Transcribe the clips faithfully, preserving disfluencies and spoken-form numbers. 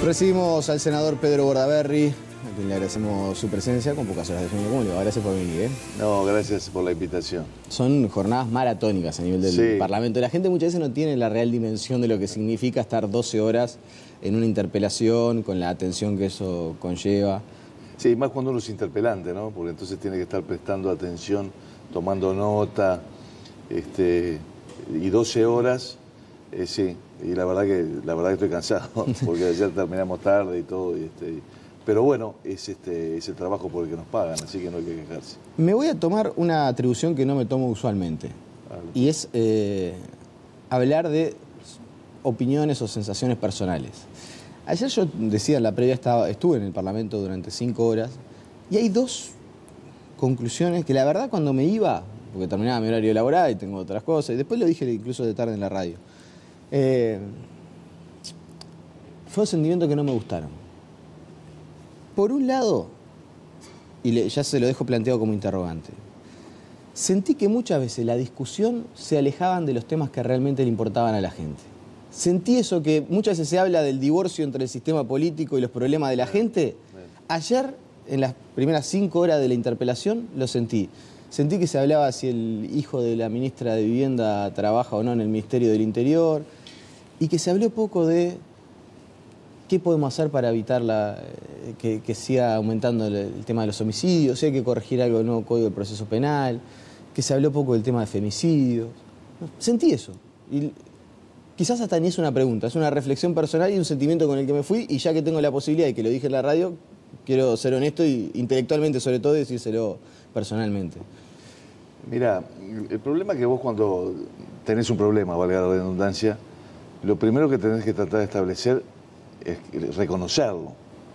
Recibimos al senador Pedro Bordaberry, a quien le agradecemos su presencia con pocas horas de sueño. ¿Cómo le va? Gracias por venir, ¿eh? No, gracias por la invitación. Son jornadas maratónicas a nivel del sí. Parlamento. La gente muchas veces no tiene la real dimensión de lo que significa estar doce horas en una interpelación, con la atención que eso conlleva. Sí, más cuando uno es interpelante, ¿no? Porque entonces tiene que estar prestando atención, tomando nota, este, y doce horas, eh, sí. Y la verdad que la verdad que estoy cansado, porque ayer terminamos tarde y todo. Y este, pero bueno, es, este, es el trabajo por el que nos pagan, así que no hay que quejarse. Me voy a tomar una atribución que no me tomo usualmente. Vale. Y es eh, hablar de opiniones o sensaciones personales. Ayer yo decía, en la previa estaba, estuve en el Parlamento durante cinco horas y hay dos conclusiones que la verdad cuando me iba, porque terminaba mi horario laboral y tengo otras cosas, y después lo dije incluso de tarde en la radio, eh, fue un sentimiento que no me gustaron. Por un lado, y le, ya se lo dejo planteado como interrogante, sentí que muchas veces la discusión se alejaban de los temas que realmente le importaban a la gente. Sentí eso que muchas veces se habla del divorcio entre el sistema político y los problemas de la gente. Ayer, en las primeras cinco horas de la interpelación, lo sentí. Sentí que se hablaba si el hijo de la ministra de Vivienda trabaja o no en el Ministerio del Interior y que se habló poco de qué podemos hacer para evitar la, que, que siga aumentando el, el tema de los homicidios, si hay que corregir algo del nuevo Código de Proceso Penal, que se habló poco del tema de femicidios. Sentí eso. Y quizás hasta ni es una pregunta, es una reflexión personal y un sentimiento con el que me fui, y ya que tengo la posibilidad y que lo dije en la radio, quiero ser honesto y intelectualmente sobre todo decírselo personalmente. Mira, el problema es que vos cuando tenés un problema, valga la redundancia, lo primero que tenés que tratar de establecer es reconocerlo.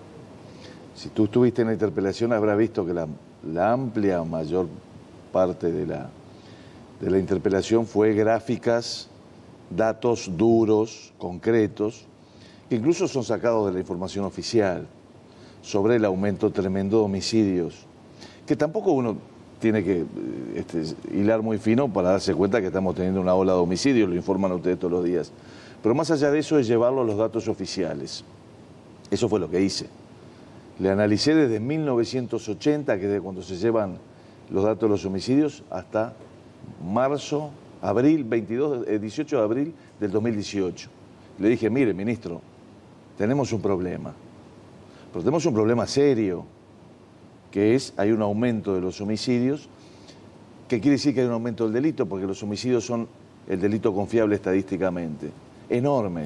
Si tú estuviste en la interpelación habrás visto que la, la amplia mayor parte de la, de la interpelación fue gráficas, datos duros, concretos, que incluso son sacados de la información oficial sobre el aumento tremendo de homicidios, que tampoco uno tiene que este, hilar muy fino para darse cuenta que estamos teniendo una ola de homicidios, lo informan ustedes todos los días. Pero más allá de eso es llevarlo a los datos oficiales. Eso fue lo que hice. Le analicé desde mil novecientos ochenta, que es de cuando se llevan los datos de los homicidios, hasta marzo, abril, veintidós, dieciocho de abril del dos mil dieciocho. Le dije, mire, ministro, tenemos un problema. Pero tenemos un problema serio, que es, hay un aumento de los homicidios, que quiere decir que hay un aumento del delito, porque los homicidios son el delito confiable estadísticamente. Enorme.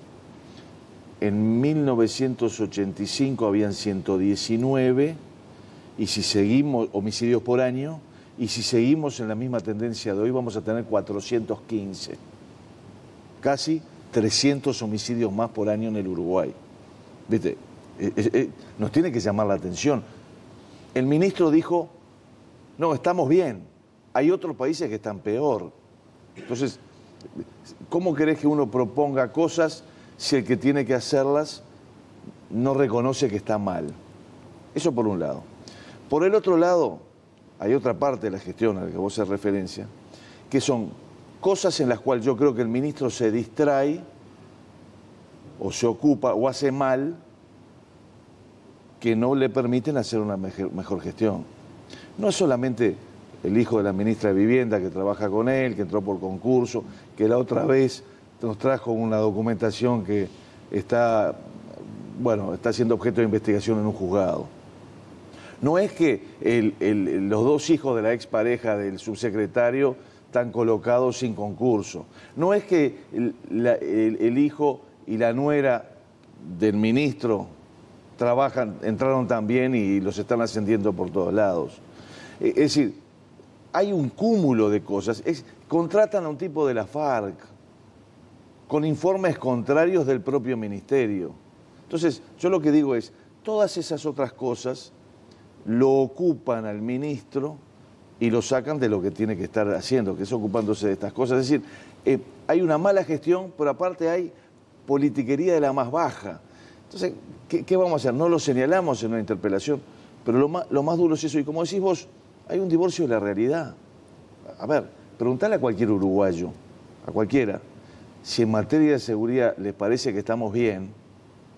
En mil novecientos ochenta y cinco habían ciento diecinueve, y si seguimos, homicidios por año, y si seguimos en la misma tendencia de hoy vamos a tener cuatrocientos quince. Casi trescientos homicidios más por año en el Uruguay. ¿Viste? Eh, eh, eh, nos tiene que llamar la atención. El ministro dijo, no, estamos bien, hay otros países que están peor. Entonces, ¿cómo querés que uno proponga cosas si el que tiene que hacerlas no reconoce que está mal? Eso por un lado. Por el otro lado, hay otra parte de la gestión a la que vos haces referencia, que son cosas en las cuales yo creo que el ministro se distrae o se ocupa o hace mal, que no le permiten hacer una mejor gestión. No es solamente el hijo de la ministra de Vivienda que trabaja con él, que entró por concurso, que la otra vez nos trajo una documentación que está, bueno, está siendo objeto de investigación en un juzgado. No es que el, el, los dos hijos de la expareja del subsecretario están colocados sin concurso. No es que el, la, el, el hijo y la nuera del ministro trabajan, entraron también y los están ascendiendo por todos lados. Es decir, hay un cúmulo de cosas. Es, contratan a un tipo de la FARC con informes contrarios del propio ministerio. Entonces, yo lo que digo es, todas esas otras cosas lo ocupan al ministro y lo sacan de lo que tiene que estar haciendo, que es ocupándose de estas cosas. Es decir, eh, hay una mala gestión, pero aparte hay politiquería de la más baja. Entonces, ¿qué, qué vamos a hacer? No lo señalamos en una interpelación, pero lo más, lo más duro es eso. Y como decís vos, hay un divorcio de la realidad. A ver, preguntale a cualquier uruguayo, a cualquiera, si en materia de seguridad les parece que estamos bien,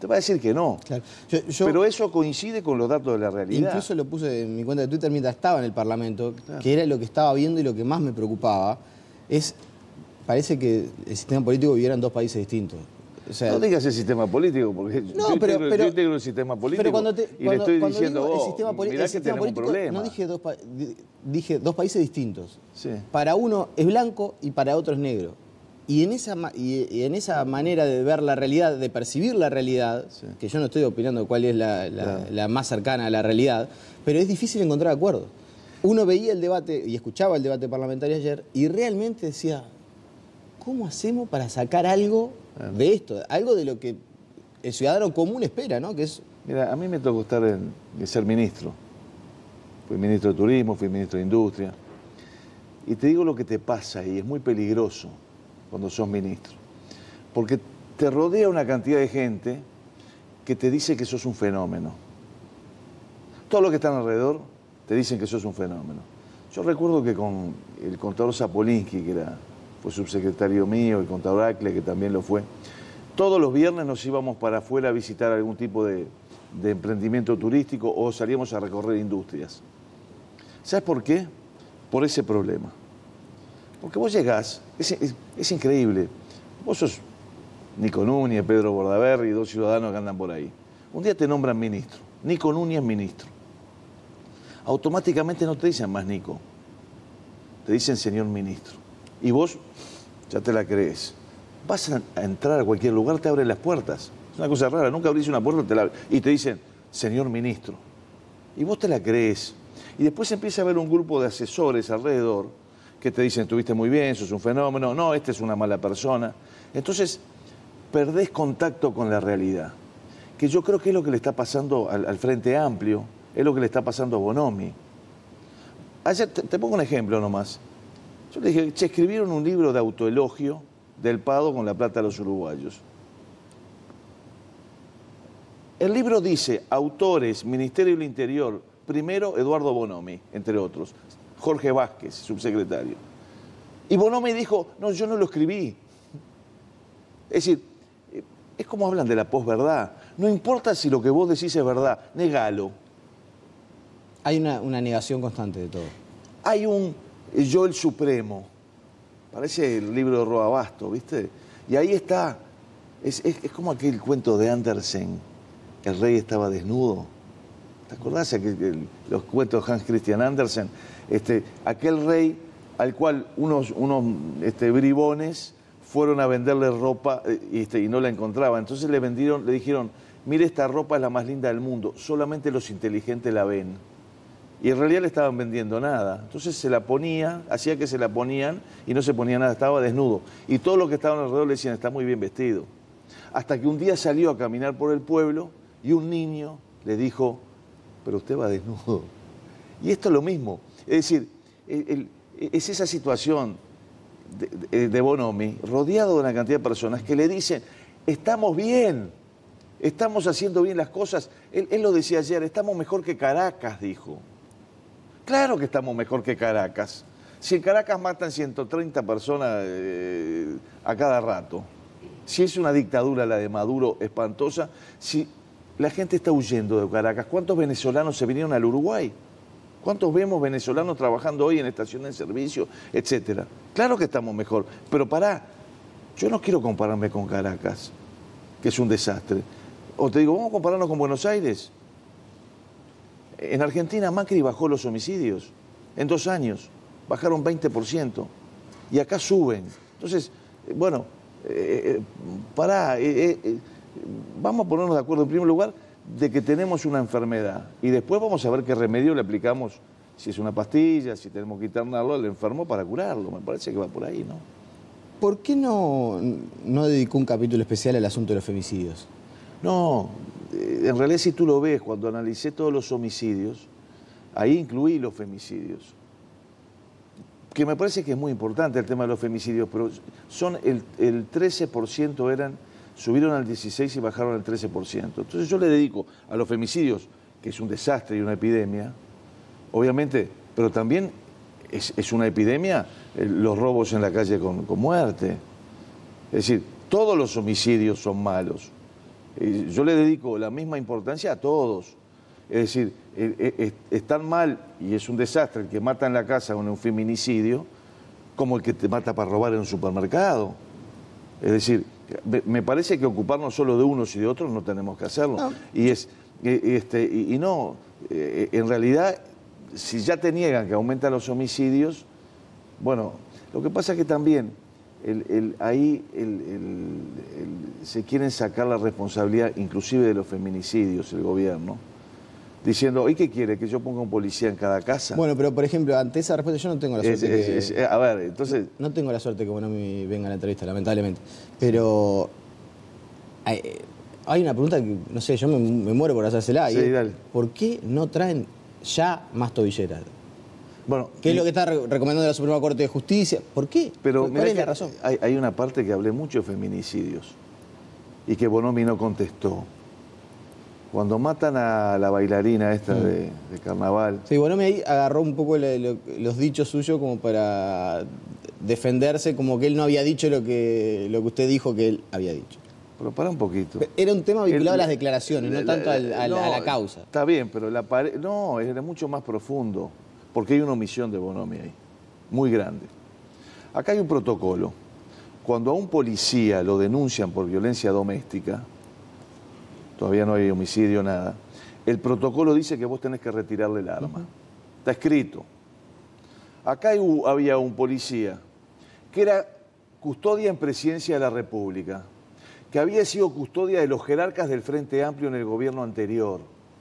Te va a decir que no. Claro. Yo, yo, Pero eso coincide con los datos de la realidad. Incluso lo puse en mi cuenta de Twitter mientras estaba en el Parlamento, Claro. que era lo que estaba viendo y lo que más me preocupaba. Es, parece que el sistema político viviera en dos países distintos. O sea, no digas el sistema político, porque no, yo, pero, integro, pero, yo integro el sistema político pero cuando te, y cuando, le estoy cuando diciendo, digo vos, el sistema, poli mirá el que sistema tenemos un político, problema. no dije dos, dije dos países distintos. Sí. Para uno es blanco y para otro es negro. Y en esa, y, y en esa manera de ver la realidad, de percibir la realidad, sí. que yo no estoy opinando cuál es la, la, claro. la más cercana a la realidad, pero es difícil encontrar acuerdos. Uno veía el debate y escuchaba el debate parlamentario ayer y realmente decía, ¿cómo hacemos para sacar algo claro. de esto? Algo de lo que el ciudadano común espera, ¿no? Que es... Mira, a mí me tocó estar en, en ser ministro. Fui ministro de Turismo, fui ministro de Industria. Y te digo lo que te pasa y es muy peligroso cuando sos ministro. Porque te rodea una cantidad de gente que te dice que sos un fenómeno. Todos los que están alrededor te dicen que sos un fenómeno. Yo recuerdo que con el contador Zapolinsky, que era, fue subsecretario mío, el contador Acle, que también lo fue, todos los viernes nos íbamos para afuera a visitar algún tipo de, de emprendimiento turístico o salíamos a recorrer industrias. ¿Sabes por qué? Por ese problema. Porque vos llegás, es, es, es increíble, vos sos Nico Núñez, Pedro Bordaberry, dos ciudadanos que andan por ahí. Un día te nombran ministro, Nico Núñez ministro. Automáticamente no te dicen más Nico, te dicen señor ministro. Y vos ya te la crees. Vas a, a entrar a cualquier lugar, te abren las puertas. Es una cosa rara, nunca abrís una puerta te la, y te dicen señor ministro. Y vos te la crees. Y después empieza a haber un grupo de asesores alrededor que te dicen, estuviste muy bien, sos un fenómeno, no, este es una mala persona. Entonces, perdés contacto con la realidad, que yo creo que es lo que le está pasando al, al Frente Amplio, es lo que le está pasando a Bonomi. Ayer, te, te pongo un ejemplo nomás. Yo le dije, che, escribieron un libro de autoelogio del Pado con la plata de los uruguayos. El libro dice, autores, Ministerio del Interior, primero Eduardo Bonomi, entre otros. Jorge Vázquez, subsecretario. Y Bonomi dijo, no, yo no lo escribí. Es decir, es como hablan de la posverdad. No importa si lo que vos decís es verdad, negalo. Hay una, una negación constante de todo. Hay un yo el supremo. Parece el libro de Roa Basto, ¿viste? Y ahí está. Es, es, es como aquel cuento de Andersen, que el rey estaba desnudo. ¿Te acordás? Aquel, los cuentos de Hans Christian Andersen. Este, aquel rey al cual unos, unos este, bribones fueron a venderle ropa y, este, y no la encontraban. Entonces le vendieron, le dijeron, mire, esta ropa es la más linda del mundo, solamente los inteligentes la ven. Y en realidad le estaban vendiendo nada. Entonces se la ponía, hacía que se la ponían y no se ponía nada, estaba desnudo. Y todos los que estaban alrededor le decían, está muy bien vestido. Hasta que un día salió a caminar por el pueblo y un niño le dijo, pero usted va desnudo. Y esto es lo mismo. Es decir, el, el, es esa situación de, de, de Bonomi, rodeado de una cantidad de personas que le dicen, estamos bien, estamos haciendo bien las cosas. Él, él lo decía ayer, estamos mejor que Caracas, dijo. Claro que estamos mejor que Caracas. Si en Caracas matan ciento treinta personas eh, a cada rato, si es una dictadura la de Maduro espantosa, si la gente está huyendo de Caracas, ¿cuántos venezolanos se vinieron al Uruguay? ¿Cuántos vemos venezolanos trabajando hoy en estaciones de servicio, etcétera? Claro que estamos mejor, pero pará, yo no quiero compararme con Caracas, que es un desastre. O te digo, vamos a compararnos con Buenos Aires. En Argentina Macri bajó los homicidios en dos años, bajaron veinte por ciento, y acá suben. Entonces, bueno, eh, eh, pará, eh, eh, vamos a ponernos de acuerdo en primer lugar de que tenemos una enfermedad y después vamos a ver qué remedio le aplicamos, si es una pastilla, si tenemos que internarlo al enfermo para curarlo. Me parece que va por ahí, ¿no? ¿Por qué no, no dedicó un capítulo especial al asunto de los femicidios? No, en realidad si tú lo ves, cuando analicé todos los homicidios, ahí incluí los femicidios. Que me parece que es muy importante el tema de los femicidios, pero son el, el trece por ciento eran, subieron al dieciséis por ciento y bajaron al trece por ciento. Entonces yo le dedico a los femicidios, que es un desastre y una epidemia, obviamente, pero también es, es una epidemia eh, los robos en la calle con, con muerte. Es decir, todos los homicidios son malos. Eh, yo le dedico la misma importancia a todos. Es decir, eh, eh, es tan mal y es un desastre el que mata en la casa con un feminicidio como el que te mata para robar en un supermercado. Es decir, me parece que ocuparnos solo de unos y de otros no tenemos que hacerlo. No. Y, es, este, y, y no, eh, en realidad, si ya te niegan que aumentan los homicidios, bueno, lo que pasa es que también el, el, ahí el, el, el, se quieren sacar la responsabilidad inclusive de los feminicidios, el gobierno, diciendo, ¿y qué quiere? ¿Que yo ponga un policía en cada casa? Bueno, pero por ejemplo, ante esa respuesta yo no tengo la suerte es, que... es, es, a ver, entonces... No, no tengo la suerte que Bonomi venga a la entrevista, lamentablemente. Pero hay, hay una pregunta que, no sé, yo me, me muero por hacérsela. Sí, y es, dale. ¿por qué no traen ya más tobilleras? Bueno, ¿Qué y... es lo que está re recomendando la Suprema Corte de Justicia? ¿Por qué? Pero ¿Cuál es la razón? Hay, hay una parte que hablé mucho de feminicidios y que Bonomi no contestó. Cuando matan a la bailarina esta mm. de, de carnaval... Sí, Bonomi ahí agarró un poco le, lo, los dichos suyos como para defenderse, como que él no había dicho lo que, lo que usted dijo que él había dicho. Pero para un poquito. Era un tema vinculado el, a las declaraciones, la, no tanto la, la, a, no, a la causa. Está bien, pero la pare... no, era mucho más profundo, porque hay una omisión de Bonomi ahí, muy grande. Acá hay un protocolo. Cuando a un policía lo denuncian por violencia doméstica, todavía no hay homicidio, nada, el protocolo dice que vos tenés que retirarle el arma. Uh-huh. Está escrito. Acá hay, había un policía que era custodia en Presidencia de la República, que había sido custodia de los jerarcas del Frente Amplio en el gobierno anterior.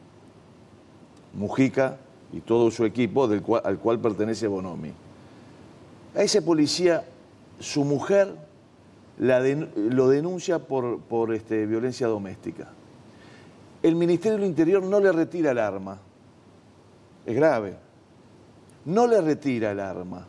Mujica y todo su equipo, del cual, al cual pertenece Bonomi. A ese policía, su mujer la de, lo denuncia por, por este, violencia doméstica. El Ministerio del Interior no le retira el arma. Es grave. No le retira el arma.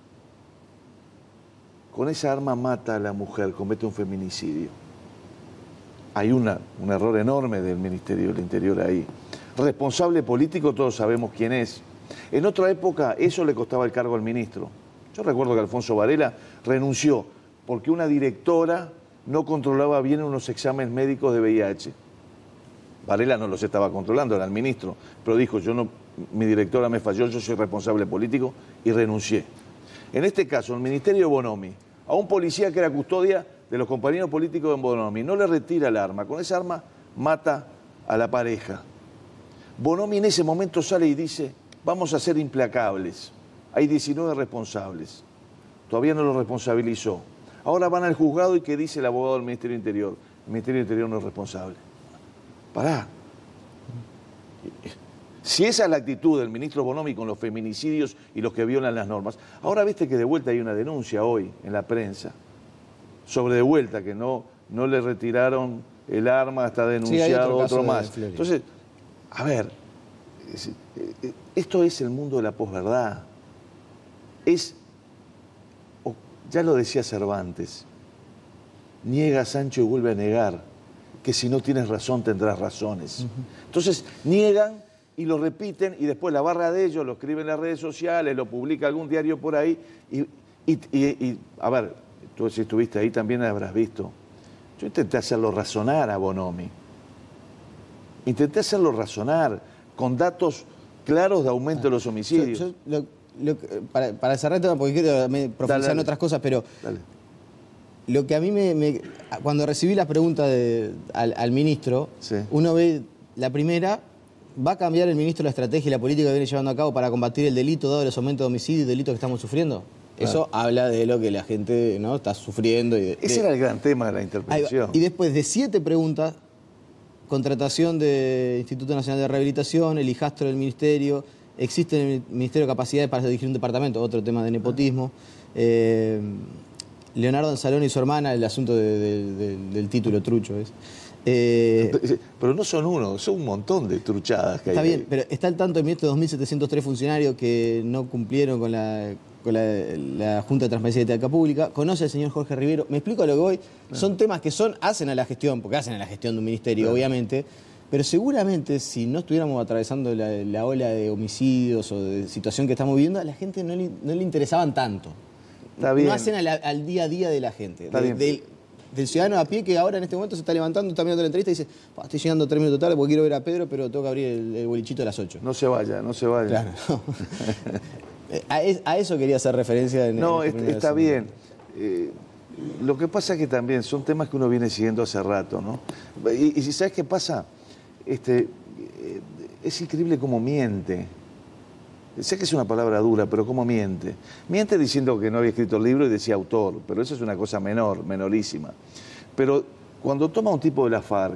Con esa arma mata a la mujer, comete un feminicidio. Hay una, un error enorme del Ministerio del Interior ahí. Responsable político todos sabemos quién es. En otra época eso le costaba el cargo al ministro. Yo recuerdo que Alfonso Varela renunció porque una directora no controlaba bien unos exámenes médicos de V I H. Varela no los estaba controlando, era el ministro, pero dijo, yo no, mi directora me falló, yo soy responsable político y renuncié. En este caso, el Ministerio de Bonomi, a un policía que era custodia de los compañeros políticos de Bonomi, no le retira el arma, con esa arma mata a la pareja. Bonomi en ese momento sale y dice, vamos a ser implacables, hay diecinueve responsables, todavía no los responsabilizó. Ahora van al juzgado y ¿qué dice el abogado del Ministerio del Interior? El Ministerio del Interior no es responsable. Pará. Si esa es la actitud del ministro Bonomi con los feminicidios y los que violan las normas, ahora viste que de vuelta hay una denuncia hoy en la prensa sobre de vuelta que no, no le retiraron el arma, está denunciado sí, otro, otro más. Entonces, a ver, es, esto es el mundo de la posverdad. Es, ya lo decía Cervantes, niega Sancho y vuelve a negar, que si no tienes razón tendrás razones. Uh-huh. Entonces niegan y lo repiten y después la barra de ellos lo escriben en las redes sociales, lo publica algún diario por ahí y, y, y, y a ver, tú si estuviste ahí también habrás visto. Yo intenté hacerlo razonar a Bonomi. Intenté hacerlo razonar con datos claros de aumento ah, de los homicidios. Yo, yo, lo, lo, para, para cerrar el tema, porque quiero profundizar en otras cosas, pero... Dale. Lo que a mí me... me cuando recibí las preguntas de, al, al ministro, sí. Uno ve la primera, ¿va a cambiar el ministro la estrategia y la política que viene llevando a cabo para combatir el delito, dado los aumentos de homicidios y delitos que estamos sufriendo? Claro. Eso habla de lo que la gente no está sufriendo. Y de, Ese de... era el gran tema de la interpretación. Y después de siete preguntas, contratación del Instituto Nacional de Rehabilitación, el hijastro del ministerio, existe en el Ministerio capacidades para dirigir un departamento, otro tema de nepotismo. Eh, Leonardo Anzalone y su hermana, el asunto de, de, de, del título trucho es. Eh, pero no son uno, son un montón de truchadas que está hay. Está bien, pero está al tanto de estos dos mil setecientos tres funcionarios que no cumplieron con la, con la, la Junta de Transparencia y Ética Pública. Conoce al señor Jorge Rivero. Me explico a lo que voy. Claro. Son temas que son hacen a la gestión, porque hacen a la gestión de un ministerio, claro. Obviamente. Pero seguramente si no estuviéramos atravesando la, la ola de homicidios o de situación que estamos viviendo, a la gente no le, no le interesaban tanto. Está bien. No hacen al, al día a día de la gente. Está de, bien. De, del ciudadano a pie que ahora en este momento se está levantando, está mirando la entrevista y dice, estoy llegando tres minutos tarde porque quiero ver a Pedro, pero tengo que abrir el, el bolichito a las ocho. No se vaya, no se vaya. Claro, no. a, es, a eso quería hacer referencia. En, no, en es, está bien. Eh, lo que pasa es que también son temas que uno viene siguiendo hace rato, ¿no? Y, y ¿sabes qué pasa? Este, eh, es increíble cómo miente. Sé que es una palabra dura, pero ¿cómo miente? Miente diciendo que no había escrito el libro y decía autor, pero eso es una cosa menor, menorísima. Pero cuando toma un tipo de la FARC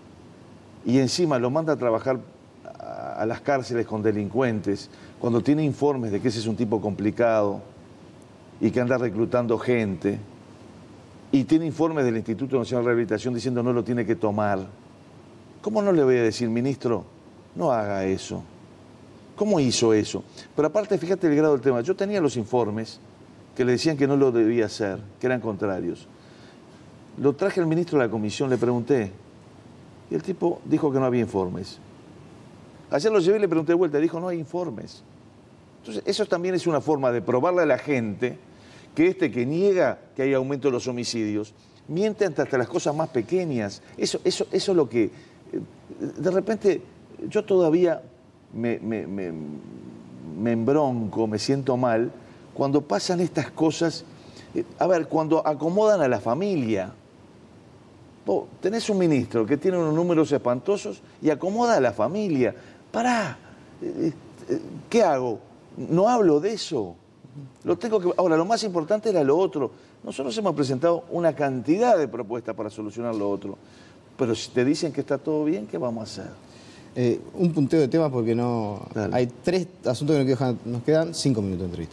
y encima lo manda a trabajar a las cárceles con delincuentes, cuando tiene informes de que ese es un tipo complicado y que anda reclutando gente, y tiene informes del Instituto Nacional de Rehabilitación diciendo no lo tiene que tomar, ¿cómo no le voy a decir, ministro, no haga eso? ¿Cómo hizo eso? Pero aparte, fíjate el grado del tema. Yo tenía los informes que le decían que no lo debía hacer, que eran contrarios. Lo traje al ministro de la comisión, le pregunté, y el tipo dijo que no había informes. Ayer lo llevé y le pregunté de vuelta, dijo no hay informes. Entonces, eso también es una forma de probarle a la gente que este que niega que hay aumento de los homicidios, miente hasta las cosas más pequeñas. Eso, eso, eso es lo que... De repente, yo todavía... Me, me, me, me embronco, me siento mal, cuando pasan estas cosas, eh, a ver, cuando acomodan a la familia. Oh, tenés un ministro que tiene unos números espantosos y acomoda a la familia. Pará, eh, eh, ¿qué hago? No hablo de eso. Lo tengo que... Ahora, lo más importante era lo otro. Nosotros hemos presentado una cantidad de propuestas para solucionar lo otro. Pero si te dicen que está todo bien, ¿qué vamos a hacer? Eh, un punteo de temas porque no... Dale. Hay tres asuntos que nos quedan, nos quedan cinco minutos de entrevista.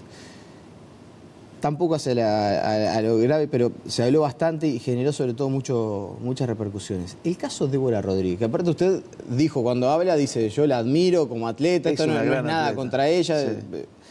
Tampoco hace la, a, a lo grave, pero se habló bastante y generó sobre todo mucho, muchas repercusiones. El caso Débora Rodríguez, que aparte usted dijo, cuando habla, dice, yo la admiro como atleta, Es esto no, una no es gran nada atleta. contra ella. Sí.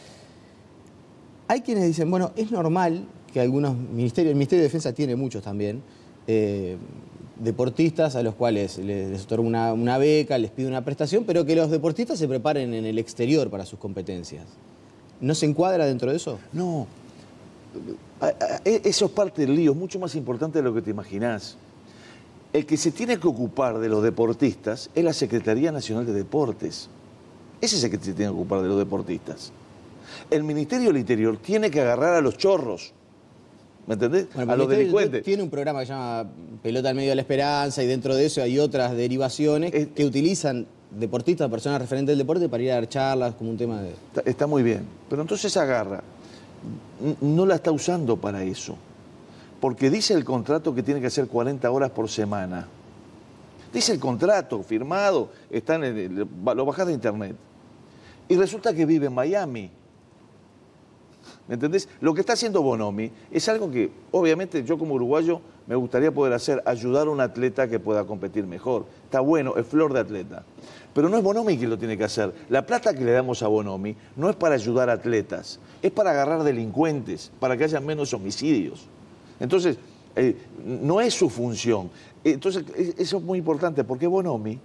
Hay quienes dicen, bueno, es normal que algunos ministerios, el Ministerio de Defensa tiene muchos también, eh, deportistas a los cuales les, les otorga una, una beca, les pide una prestación, pero que los deportistas se preparen en el exterior para sus competencias. ¿No se encuadra dentro de eso? No. A- a- Eso es parte del lío, es mucho más importante de lo que te imaginás. El que se tiene que ocupar de los deportistas es la Secretaría Nacional de Deportes. Ese es el que se tiene que ocupar de los deportistas. El Ministerio del Interior tiene que agarrar a los chorros. ¿Me entendés? Bueno, A el los Ministerio delincuentes. tiene un programa que se llama Pelota al Medio de la Esperanza y dentro de eso hay otras derivaciones Es- que utilizan deportistas, personas referentes del deporte para ir a dar charlas como un tema de... Está, está muy bien. Pero entonces agarra. N- No la está usando para eso. Porque dice el contrato que tiene que hacer cuarenta horas por semana. Dice el contrato firmado, está en el- lo bajás de internet. Y resulta que vive en Miami. ¿Me entendés? Lo que está haciendo Bonomi es algo que, obviamente, yo como uruguayo me gustaría poder hacer, ayudar a un atleta que pueda competir mejor. Está bueno, es flor de atleta. Pero no es Bonomi quien lo tiene que hacer. La plata que le damos a Bonomi no es para ayudar a atletas, es para agarrar delincuentes, para que haya menos homicidios. Entonces, eh, no es su función. Entonces, eso es muy importante, porque Bonomi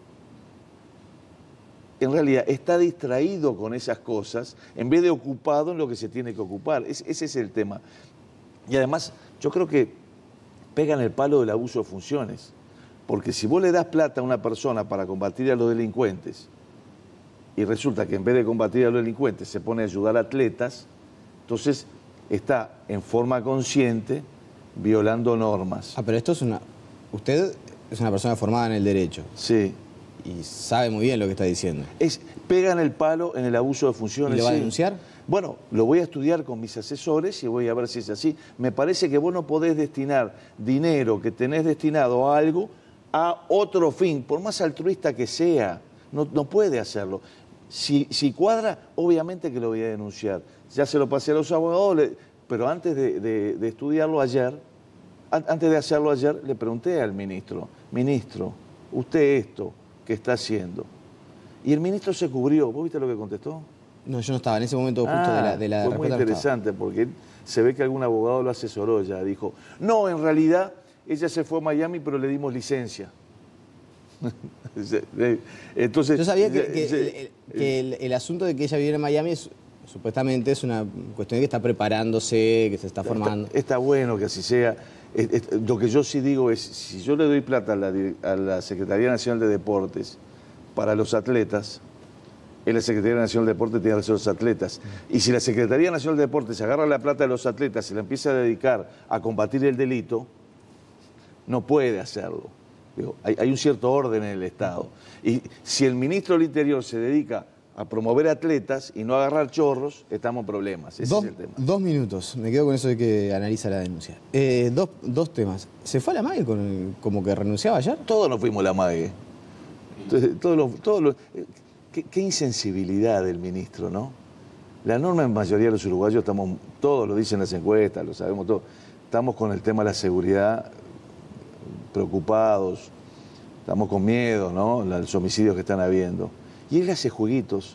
en realidad está distraído con esas cosas en vez de ocupado en lo que se tiene que ocupar. Es- ese es el tema. Y además, yo creo que pegan el palo del abuso de funciones. Porque si vos le das plata a una persona para combatir a los delincuentes y resulta que en vez de combatir a los delincuentes se pone a ayudar a atletas, entonces está en forma consciente violando normas. Ah, pero esto es una... Usted es una persona formada en el derecho Sí. y sabe muy bien lo que está diciendo. Es, pegan el palo en el abuso de funciones. ¿Y lo va a sí. denunciar? Bueno, lo voy a estudiar con mis asesores y voy a ver si es así. Me parece que vos no podés destinar dinero que tenés destinado a algo a otro fin, por más altruista que sea. No, no puede hacerlo. Si, si cuadra, obviamente que lo voy a denunciar. Ya se lo pasé a los abogados, le- pero antes de, de- de estudiarlo ayer, an- antes de hacerlo ayer, le pregunté al ministro, ministro, usted esto que está haciendo. Y el ministro se cubrió. ¿Vos viste lo que contestó? No, yo no estaba en ese momento justo Ah, de la, de la fue muy respuesta no estaba. interesante porque se ve que algún abogado lo asesoró ya. Dijo, no, en realidad ella se fue a Miami, pero le dimos licencia. Entonces, Yo sabía que, que se- el, el- que el- el asunto de que ella viviera en Miami es, supuestamente es una cuestión de que está preparándose, que se está formando. Está, está bueno que así sea. Es, es, lo que yo sí digo es, si yo le doy plata a la, a la Secretaría Nacional de Deportes para los atletas, es la Secretaría Nacional de Deportes tiene que ser los atletas. Y si la Secretaría Nacional de Deportes agarra la plata de los atletas y la empieza a dedicar a combatir el delito, no puede hacerlo. Digo, hay, hay un cierto orden en el Estado. Y si el ministro del Interior se dedica a promover atletas y no a agarrar chorros, estamos en problemas. Ese dos, es el tema. Dos minutos, me quedo con eso de que analiza la denuncia. Eh, dos, dos temas. ¿Se fue a la MAGUE con el, como que renunciaba ayer? Todos nos fuimos a la MAGUE. Todos los, todos los, qué, qué insensibilidad del ministro, ¿no? La enorme mayoría de los uruguayos estamos, todos lo dicen las encuestas, lo sabemos todos, estamos con el tema de la seguridad preocupados, estamos con miedo, ¿no? Los homicidios que están habiendo. Y él hace jueguitos,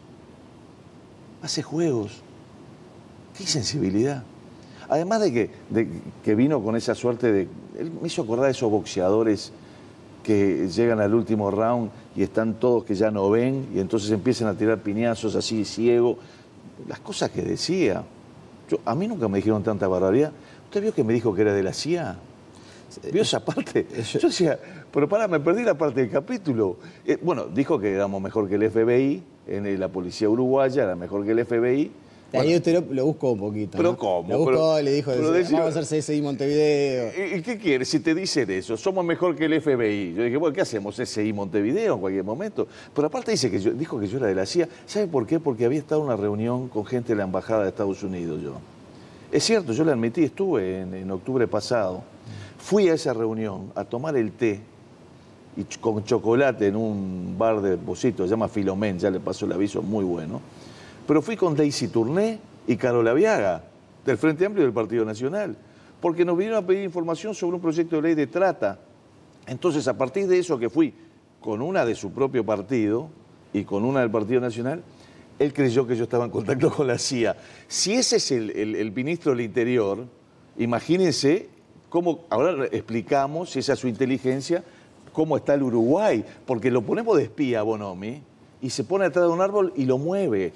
hace juegos. ¡Qué insensibilidad! Además de que, de que vino con esa suerte de... Él me hizo acordar de esos boxeadores que llegan al último round y están todos que ya no ven y entonces empiezan a tirar piñazos así ciego. Las cosas que decía. Yo, a mí nunca me dijeron tanta barbaridad. ¿Usted vio que me dijo que era de la C I A? ¿Vio esa parte? Yo decía, pero pará, me perdí la parte del capítulo. Eh, bueno, dijo que éramos mejor que el F B I, en la policía uruguaya era mejor que el F B I. Ahí bueno, usted lo, lo buscó un poquito. ¿Pero ¿no? cómo? Lo buscó pero, y le dijo, pero vamos decía, a hacer C S I Montevideo. ¿Y qué quieres si te dicen eso? Somos mejor que el F B I. Yo dije, bueno, ¿qué hacemos? C S I Montevideo en cualquier momento. Pero aparte dice que yo, dijo que yo era de la C I A. ¿Sabe por qué? Porque había estado en una reunión con gente de la Embajada de Estados Unidos yo. Es cierto, yo le admití, estuve en, en octubre pasado. Fui a esa reunión a tomar el té y ch con chocolate en un bar de Posito, se llama Filomén, ya le pasó el aviso, muy bueno. Pero fui con Daisy Tourné y Carola Viaga, del Frente Amplio del Partido Nacional, porque nos vinieron a pedir información sobre un proyecto de ley de trata. Entonces, a partir de eso que fui con una de su propio partido y con una del Partido Nacional, él creyó que yo estaba en contacto con la C I A. Si ese es el, el, el ministro del Interior, imagínense cómo, ahora explicamos, si esa es su inteligencia, cómo está el Uruguay, porque lo ponemos de espía a Bonomi y se pone atrás de un árbol y lo mueve.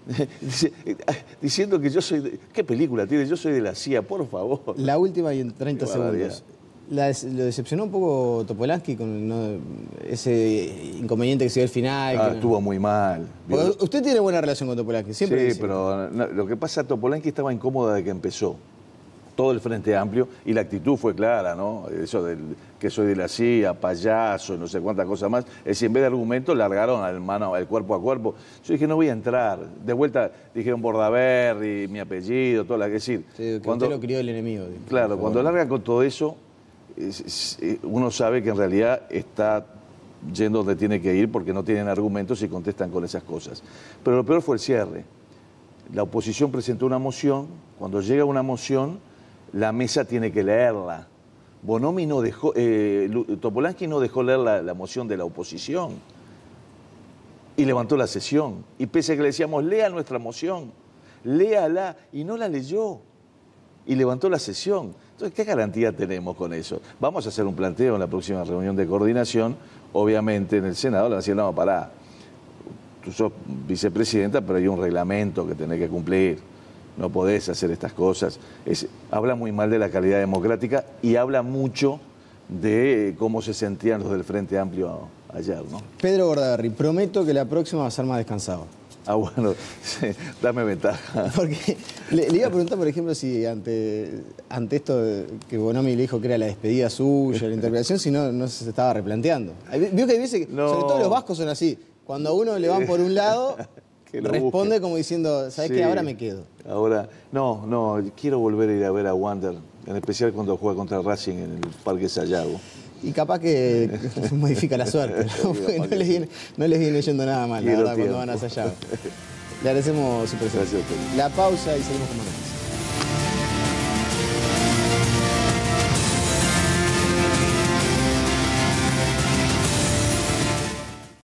Diciendo que yo soy... De... ¿Qué película tiene? Yo soy de la C I A, por favor. La última y en treinta segundos. La des ¿Lo decepcionó un poco Topolansky con ¿no? ese inconveniente que se dio al final? Ah, que... estuvo muy mal. Usted tiene buena relación con Topolansky, siempre Sí, dice. pero no, lo que pasa, Topolansky estaba incómoda de que empezó. Todo el Frente Amplio, y la actitud fue clara, ¿no? Eso del que soy de la C I A, payaso, no sé cuántas cosas más. Es decir, en vez de argumentos, largaron al mano, al cuerpo a cuerpo. Yo dije, no voy a entrar. De vuelta dijeron Bordaberry, mi apellido, todo lo que decir. Sí, que cuando, usted lo crió el enemigo. Claro, cuando bueno. largan con todo eso, es, es, uno sabe que en realidad está yendo donde tiene que ir porque no tienen argumentos y contestan con esas cosas. Pero lo peor fue el cierre. La oposición presentó una moción. Cuando llega una moción, la mesa tiene que leerla. Bonomi no dejó, eh, Topolansky no dejó leer la, la moción de la oposición y levantó la sesión. Y pese a que le decíamos, lea nuestra moción, léala, y no la leyó y levantó la sesión. Entonces, ¿qué garantía tenemos con eso? Vamos a hacer un planteo en la próxima reunión de coordinación, obviamente en el Senado, le van a decir, no, pará, tú sos vicepresidenta, pero hay un reglamento que tenés que cumplir. No podés hacer estas cosas. Es, habla muy mal de la calidad democrática y habla mucho de cómo se sentían los del Frente Amplio ayer, ¿no? Pedro Bordaberry, prometo que la próxima va a ser más descansado. Ah, bueno, sí, dame ventaja. Porque le, le iba a preguntar, por ejemplo, si ante, ante esto que Bonomi le dijo que era la despedida suya, la interpretación, si no, no se estaba replanteando. Vio que hay veces que, no. sobre todo los vascos son así, cuando a uno le van por un lado... Responde busque. Como diciendo, ¿sabes sí, qué? Ahora me quedo. Ahora, no, no, quiero volver a ir a ver a Wander, en especial cuando juega contra Racing en el Parque Sayago. Y capaz que modifica la suerte, ¿no? Porque no les, viene, no les viene yendo nada mal, la verdad, cuando van a Sayago. Le agradecemos su presencia. La pausa y seguimos con más.